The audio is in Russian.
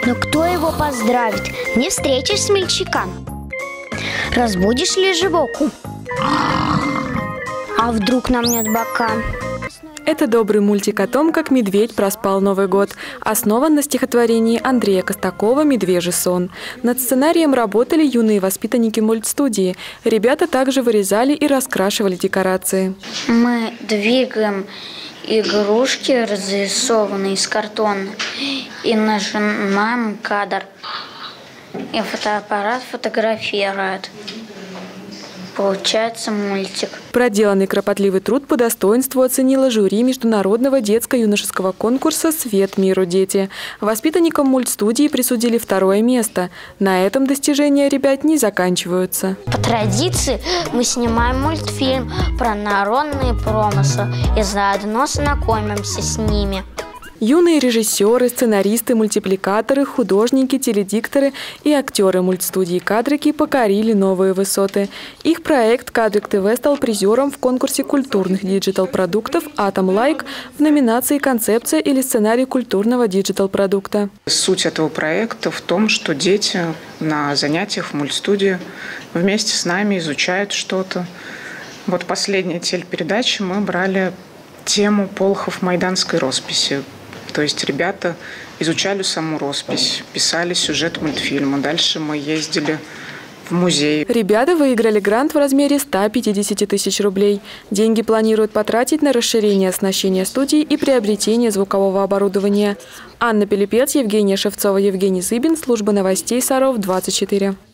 Но кто его поздравит? Не встретишь смельчака. Разбудишь ли живоку? А вдруг нам нет бока? Это добрый мультик о том, как медведь проспал Новый год. Основан на стихотворении Андрея Костакова «Медвежий сон». Над сценарием работали юные воспитанники мультстудии. Ребята также вырезали и раскрашивали декорации. Мы двигаем игрушки, разрисованные из картона, и нажимаем кадр. И фотоаппарат фотографирует. Получается мультик. Проделанный кропотливый труд по достоинству оценила жюри международного детско-юношеского конкурса «Свет миру дети». Воспитанникам мультстудии присудили 2-е место. На этом достижения ребят не заканчиваются. По традиции мы снимаем мультфильм про народные промыслы и заодно знакомимся с ними. Юные режиссеры, сценаристы, мультипликаторы, художники, теледикторы и актеры мультстудии «Кадрики» покорили новые высоты. Их проект «Кадрик ТВ» стал призером в конкурсе культурных диджитал-продуктов «Атом Лайк» в номинации «Концепция или сценарий культурного диджитал-продукта». Суть этого проекта в том, что дети на занятиях в мультстудии вместе с нами изучают что-то. Вот последняя телепередача мы брали тему Полохов-Майданской росписи. То есть ребята изучали саму роспись, писали сюжет мультфильма. Дальше мы ездили в музей. Ребята выиграли грант в размере 150 тысяч рублей. Деньги планируют потратить на расширение оснащения студии и приобретение звукового оборудования. Анна Пилипец, Евгения Шевцова, Евгений Зыбин. Служба новостей Саров 24.